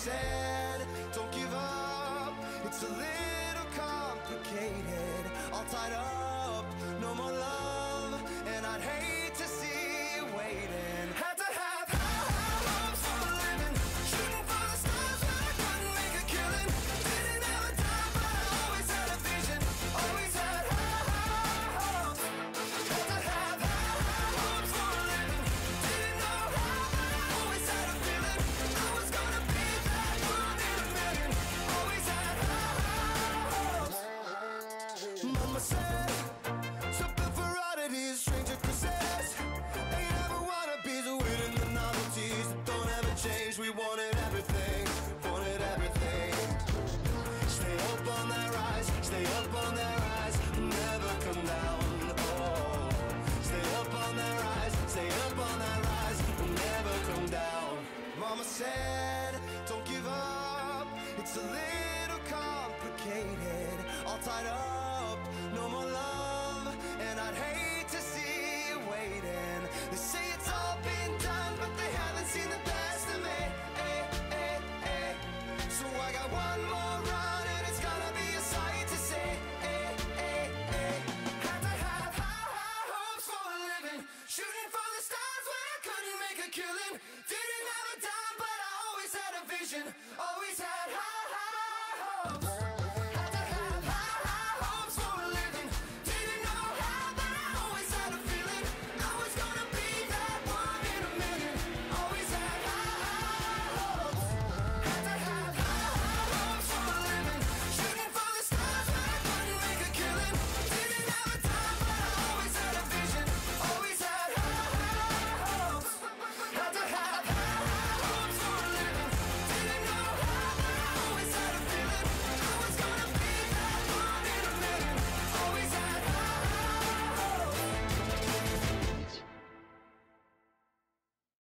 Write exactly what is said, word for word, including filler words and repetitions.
said, don't give up, it's a little complicated. All tied up, no more love, and I'd hate to see you waiting. Had to have high, high hopes for a living, shooting for the stars when I couldn't make a killing. Didn't have a dime, but I always had a vision, always had high, high hopes. Had to have high, high hopes for a living, didn't know how, but I always had a feeling I was gonna be that one in a million. Always had high, high hopes. Mama said, something for oddities, stranger kisses. Ain't ever wannabes, waiting the novelties that don't ever change. We wanted everything, wanted everything. Stay up on that rise, stay up on that rise, never come down. Oh, stay up on that rise, stay up on that rise, never come down. Mama said, don't give up, it's a little complicated. All tied up, no more love, and I'd hate to see you waiting. They say it's all been done, but they haven't seen the best of me. Eh, eh, eh. So I got one more